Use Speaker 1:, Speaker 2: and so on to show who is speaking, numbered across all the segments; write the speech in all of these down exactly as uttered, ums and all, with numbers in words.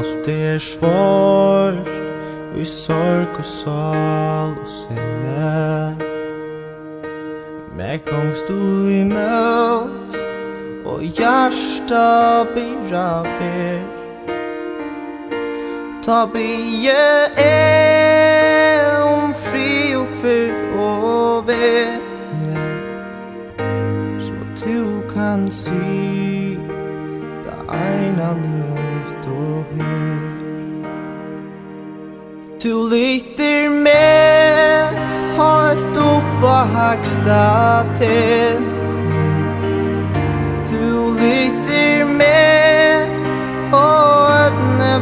Speaker 1: Allt er svårt i sorg og sal og sinne. Mer gongst du imot og hjärsta byrra ber. Ta bie er om fri og kvill og venne, så du kan si det eina løft og hyr. Du lytter med halt upp på högsta tändning. Du lytter med och ödne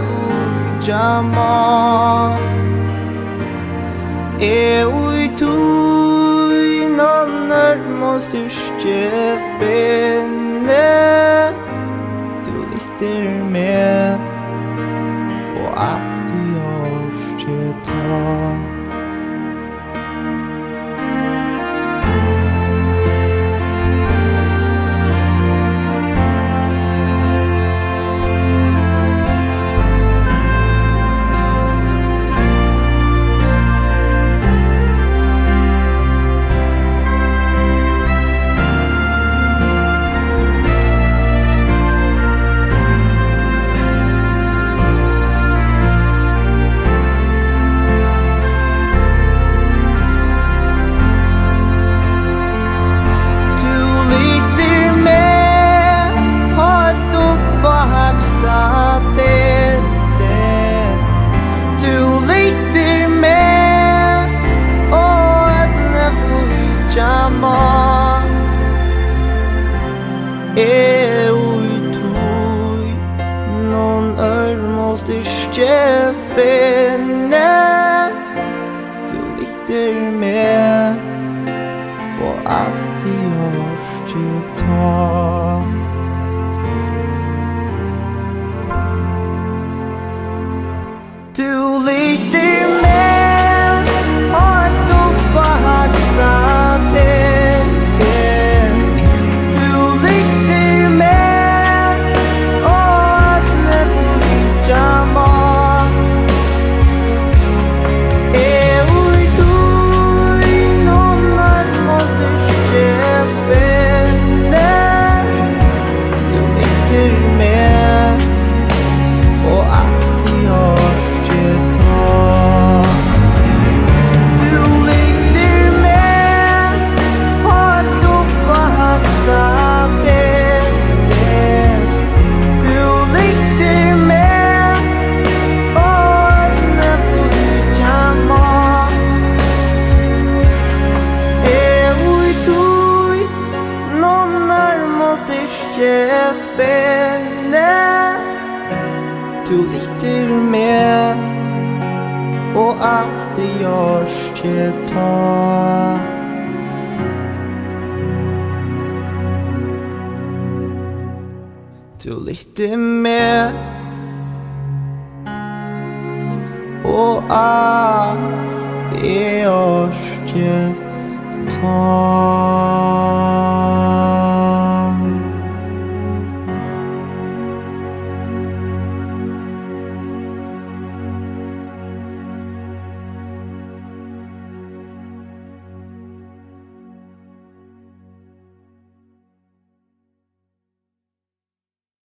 Speaker 1: bujama. E ui tui nonner måste styrke finne. Du lytter med och allt i oss ta. E ui tui non er måste styrke finne. Du lytter med och allt i oss ta. Du lytter med allt upp på högsta tänden. Du lytter med och ödne bujama. E ui tui nonner måste styrke finne. Du lytter med och allt i oss ta. Du lytter med halt upp på högsta tänden. Du lytter med och ödne bujama. E ui tui nonner måste styrke finne. Du lytter med och allt det görs ta. Du lytter med och allt det görs ta.